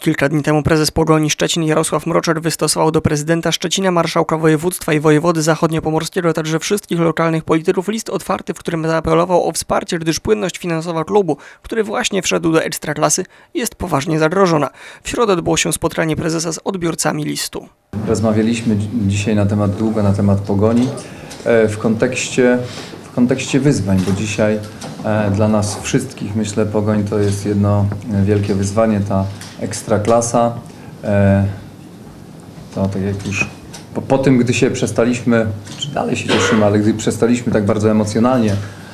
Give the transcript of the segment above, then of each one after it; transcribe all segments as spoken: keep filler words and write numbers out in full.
Kilka dni temu prezes Pogoni Szczecin Jarosław Mroczer wystosował do prezydenta Szczecina, marszałka województwa i wojewody zachodniopomorskiego, a także wszystkich lokalnych polityków list otwarty, w którym zaapelował o wsparcie, gdyż płynność finansowa klubu, który właśnie wszedł do Ekstraklasy, jest poważnie zagrożona. W środę odbyło się spotkanie prezesa z odbiorcami listu. Rozmawialiśmy dzisiaj na temat długo, na temat Pogoni w kontekście, w kontekście wyzwań, bo dzisiaj dla nas wszystkich, myślę, Pogoń to jest jedno wielkie wyzwanie, ta Ekstraklasa. To tak jak już po, po tym, gdy się przestaliśmy, czy dalej się cieszymy, ale gdy przestaliśmy tak bardzo emocjonalnie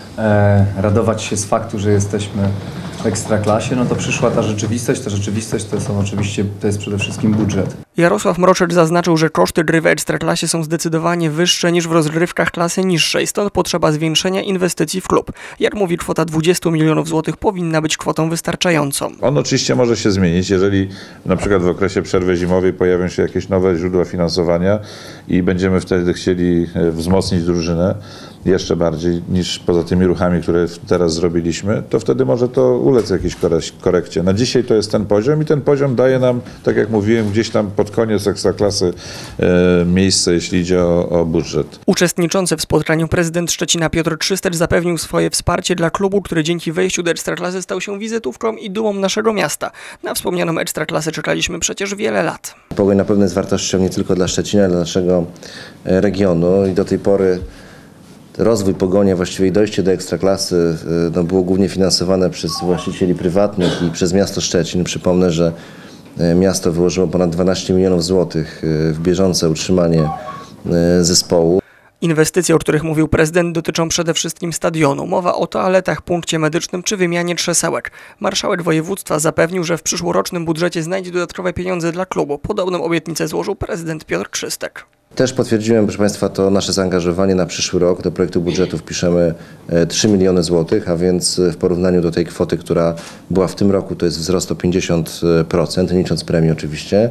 radować się z faktu, że jesteśmy w Ekstraklasie, no to przyszła ta rzeczywistość. Ta rzeczywistość to są oczywiście, to jest przede wszystkim budżet. Jarosław Mroczer zaznaczył, że koszty gry w Ekstraklasie są zdecydowanie wyższe niż w rozgrywkach klasy niższej, stąd potrzeba zwiększenia inwestycji w klub. Jak mówi, kwota dwudziestu milionów złotych powinna być kwotą wystarczającą. On oczywiście może się zmienić, jeżeli na przykład w okresie przerwy zimowej pojawią się jakieś nowe źródła finansowania i będziemy wtedy chcieli wzmocnić drużynę jeszcze bardziej niż poza tymi ruchami, które teraz zrobiliśmy, to wtedy może to ulec jakiejś korekcie. Na dzisiaj to jest ten poziom i ten poziom daje nam, tak jak mówiłem, gdzieś tam pod koniec Ekstraklasy e, miejsce, jeśli idzie o, o budżet. Uczestniczący w spotkaniu prezydent Szczecina Piotr Trzystecz zapewnił swoje wsparcie dla klubu, który dzięki wejściu do Ekstraklasy stał się wizytówką i dumą naszego miasta. Na wspomnianą Ekstraklasę czekaliśmy przecież wiele lat. Pogoń na pewno jest wartością nie tylko dla Szczecina, ale dla naszego regionu i do tej pory rozwój Pogoni, właściwie dojście do Ekstraklasy no, było głównie finansowane przez właścicieli prywatnych i przez miasto Szczecin. Przypomnę, że miasto wyłożyło ponad dwanaście milionów złotych w bieżące utrzymanie zespołu. Inwestycje, o których mówił prezydent, dotyczą przede wszystkim stadionu. Mowa o toaletach, punkcie medycznym czy wymianie krzesełek. Marszałek województwa zapewnił, że w przyszłorocznym budżecie znajdzie dodatkowe pieniądze dla klubu. Podobną obietnicę złożył prezydent Piotr Trzystecz. Też potwierdziłem, proszę Państwa, to nasze zaangażowanie na przyszły rok. Do projektu budżetu wpiszemy trzy miliony złotych, a więc w porównaniu do tej kwoty, która była w tym roku, to jest wzrost o pięćdziesiąt procent, nie licząc premii oczywiście.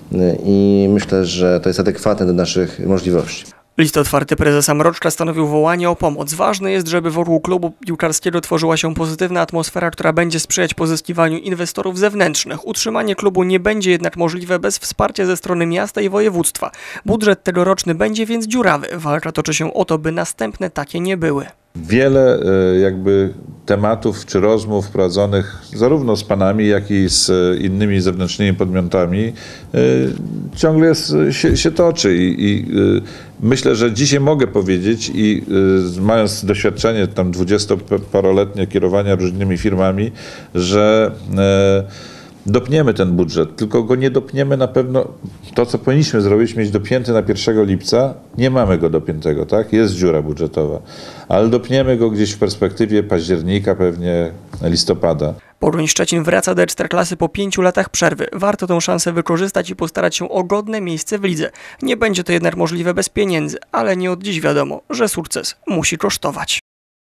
I myślę, że to jest adekwatne do naszych możliwości. List otwarty prezesa Mroczka stanowił wołanie o pomoc. Ważne jest, żeby wokół klubu piłkarskiego tworzyła się pozytywna atmosfera, która będzie sprzyjać pozyskiwaniu inwestorów zewnętrznych. Utrzymanie klubu nie będzie jednak możliwe bez wsparcia ze strony miasta i województwa. Budżet tegoroczny będzie więc dziurawy. Walka toczy się o to, by następne takie nie były. Wiele jakby tematów czy rozmów prowadzonych zarówno z panami, jak i z innymi zewnętrznymi podmiotami ciągle jest, się, się toczy i, i myślę, że dzisiaj mogę powiedzieć i mając doświadczenie tam dwudziestoparoletnie kierowania różnymi firmami, że dopniemy ten budżet, tylko go nie dopniemy na pewno, to co powinniśmy zrobić, mieć dopięty na pierwszego lipca, nie mamy go dopiętego, tak? Jest dziura budżetowa, ale dopniemy go gdzieś w perspektywie października, pewnie listopada. Pogoń Szczecin wraca do Ekstraklasy po pięciu latach przerwy. Warto tę szansę wykorzystać i postarać się o godne miejsce w lidze. Nie będzie to jednak możliwe bez pieniędzy, ale nie od dziś wiadomo, że sukces musi kosztować.